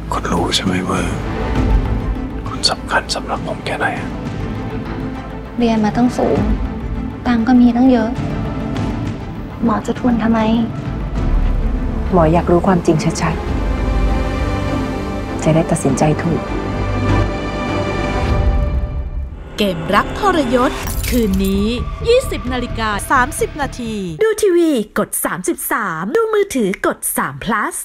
คุณรู้ใช่ไหมว่าคุณสำคัญสำหรับผมแค่ไหนเรียนมาตั้งสูงตังก็มีตั้งเยอะหมอจะทวนทำไมหมออยากรู้ความจริงชัดๆจะได้ตัดสินใจถูกเกมรักทรยศคืนนี้ 20:30 น.ดูทีวีกด33ดูมือถือกด3 plus